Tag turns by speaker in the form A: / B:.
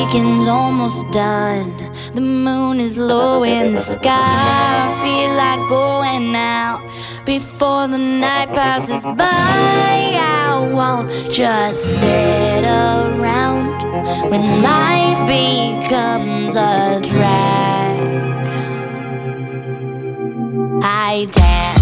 A: weekend's almost done. The moon is low in the sky. I feel like going out before the night passes by. I won't just sit around when life becomes a drag. I dance